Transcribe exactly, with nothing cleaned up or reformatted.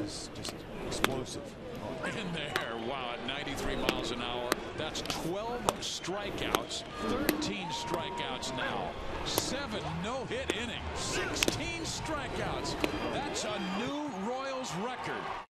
is just explosive. In there, wow, at ninety-three miles an hour. That's twelve strikeouts, thirteen strikeouts now, seven no-hit innings, sixteen strikeouts. That's a new Royals record.